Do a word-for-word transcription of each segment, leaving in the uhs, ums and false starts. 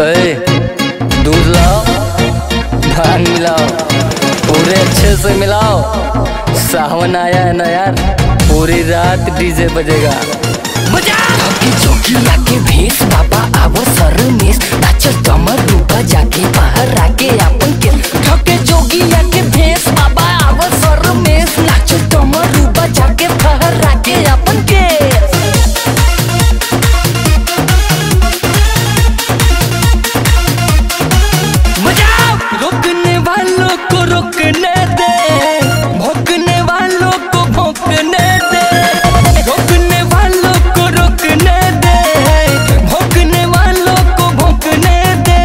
दूध लाओ, भांग मिलाओ, पूरे अच्छे से मिलाओ। सावन आया है ना यार, पूरी रात डीजे बजेगा। जोगिया के भेष बाबा आवो सरमेश, नाच कमर डूबा जाके बाहर आके अपन के ठके। जोगिया के भेष बाबा आवो सरमेश, नाच कमर डूबा जाके बाहर आके अपन के। रोकने वालों को रोकने दे, भोंकने वालों को भोंकने दे, रोकने वालों को रोकने दे, भोंकने वालों को भोंकने दे।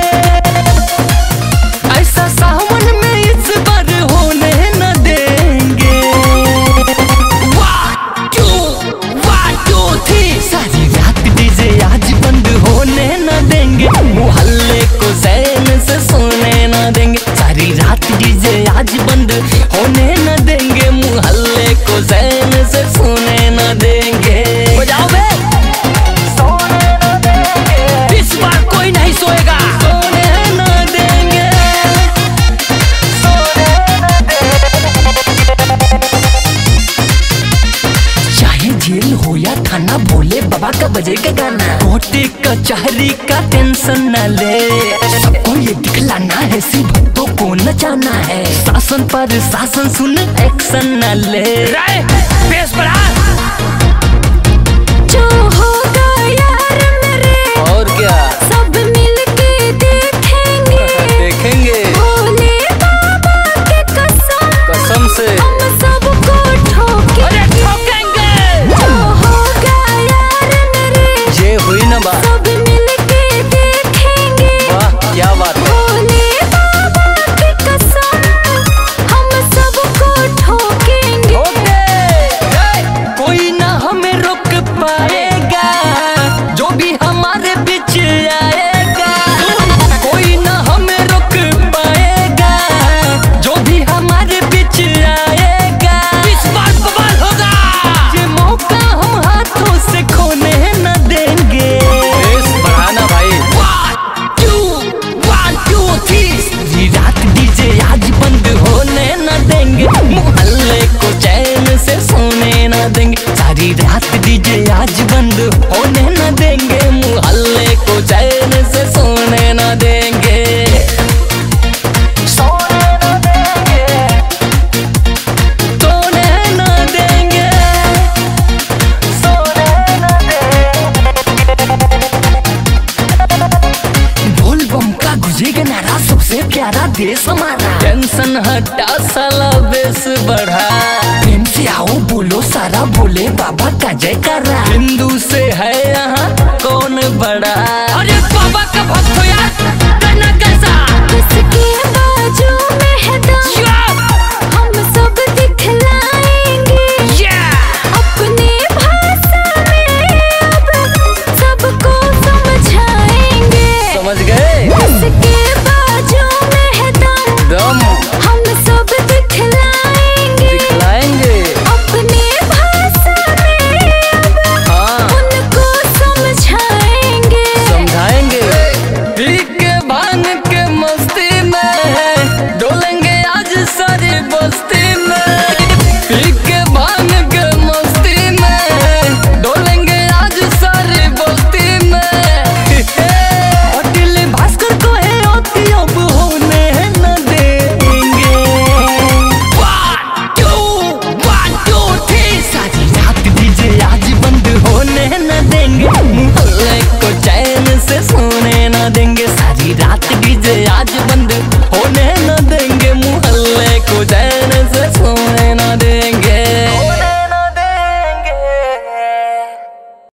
ऐसा सावन में इस बार होने न देंगे। One two one two three, सारी रात डीजे आज बंद होने न देंगे, मोहल्ले को चैन से सोने न देंगे। सारी रात डीजे आज बंद होने न देंगे, मोहल्ले को चैन से सोने न देंगे। बजाओ बे, सोने न देंगे, इस बार कोई नहीं सोएगा। सोने न देंगे, सोने न देंगे। चाहे जेल हो या थाना, बोले बाबा का बजेगा गाना। कोर्ट कचहरी का टेंशन न ले, सबको ये दिखलाना है, सिर्फ भक्तों को नचाना है। शासन पर शासन सुन, एक्शन न ले। बेस बढ़ा। जो होगा यार मेरे, और क्या सब मिलके देखेंगे देखेंगे। भोले बाबा के कसम, कसम से हम सबको ठोकेंगे। अरे ठोकेंगे। जो होगा यार मेरे, ये हुई ना बात। सब मिलके देखेंगे। वाह क्या बात है। भोले बाबा के कसम, हम सबको ठोकेंगे। कोई ना हमें रोक पाएगा, जो भी हमारे बीच आएगा। कोई ना हमें रोक पाएगा, जो भी हमारे बीच आएगा। इस बार बवाल होगा, ये मौका हम हाथों से खोने न देंगे। बढ़ाना भाई। One two one two three, रात डीजे आज बंद होने न देंगे, मोहल्ले को चैन से सोने न देंगे। सारी रात डीजे आज बंद होने न देंगे, मोहल्ले को चैन से सोने न देंगे। सोने न देंगे, सोने न देंगे, सोने न देंगे। बोल बम का गुजेगा नारा, सबसे प्यारा देश हमारा। टेंशन हटा साला बेस बढ़ा, प्रेम से आओ बोलो सारा, बोले बाबा का जयकारा। हिंदू से है यहाँ कौन बड़ा।